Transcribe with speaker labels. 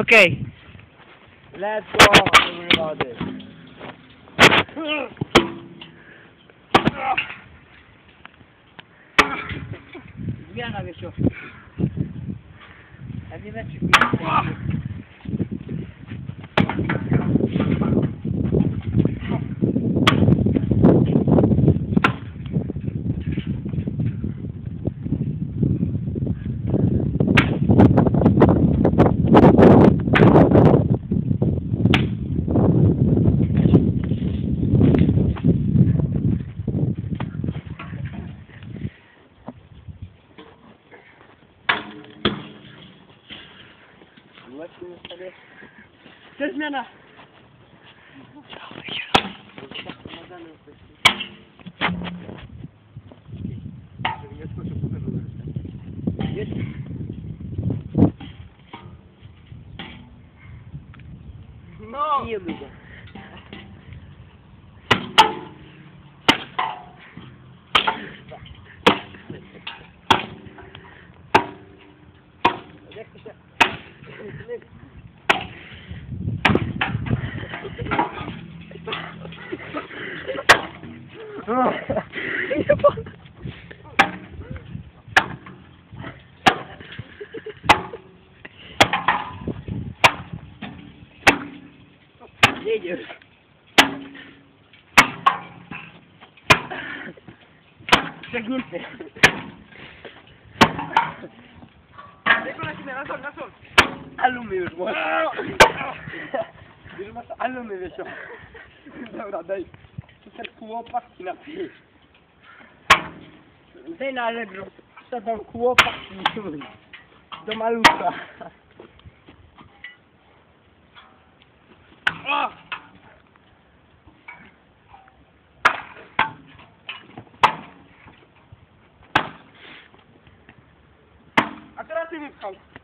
Speaker 1: Okay.
Speaker 2: Let's go, everybody. Zmiana, Wiesiu. A nie leci Cześć, zmiana! No! Nie lubię. Jak to się... Jedziesz. Przegnięty. Jak lecimy, na sol. Alumy już masz. Już masz alumy, Wiesio. Dobra, daj. Super kłopatki napij. Daj na Allegro. Co tam kłopatki do malucha. A teraz ty mi pchał.